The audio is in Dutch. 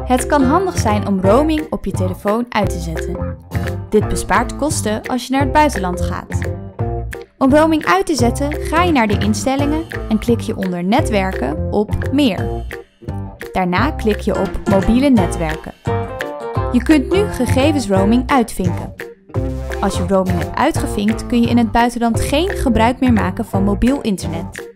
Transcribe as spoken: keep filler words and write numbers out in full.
Het kan handig zijn om roaming op je telefoon uit te zetten. Dit bespaart kosten als je naar het buitenland gaat. Om roaming uit te zetten ga je naar de instellingen en klik je onder netwerken op meer. Daarna klik je op mobiele netwerken. Je kunt nu gegevensroaming uitvinken. Als je roaming hebt uitgevinkt kun je in het buitenland geen gebruik meer maken van mobiel internet.